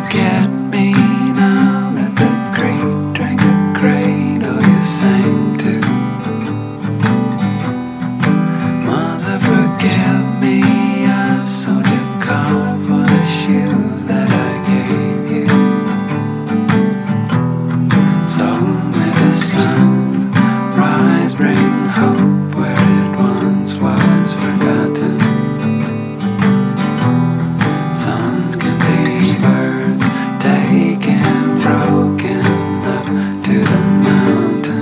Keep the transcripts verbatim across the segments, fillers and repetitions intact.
forget me now that the creek drank the cradle you sang to? Mother, forgive me, I sold your car for the shoes that I gave you. So may the sun rise, bring hope where it once was forgotten. Suns can be birds, taken, broken up to the mountain.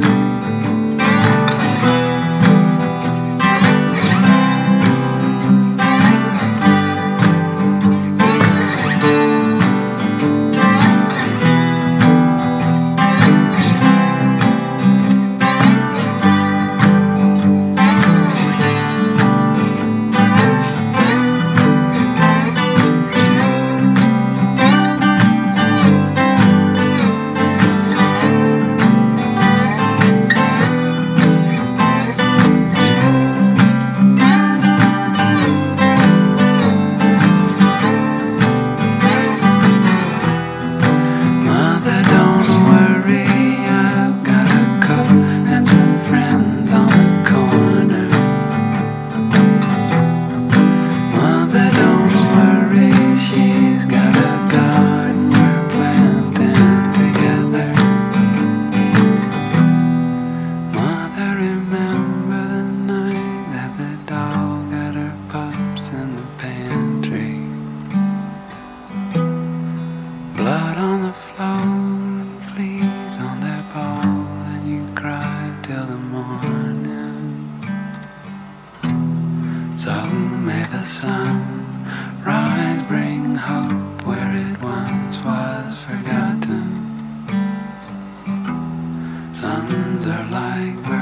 Mother, don't worry, I've got a cup and some friends on the corner. Mother, don't worry, she's got a garden we're planting together. Mother, remember the night that the dog got her pups in the pantry. Blood on the floor, fleas on their balls, and you cried till the morning. So may the sun rise, bring hope where it once was forgotten. Suns are like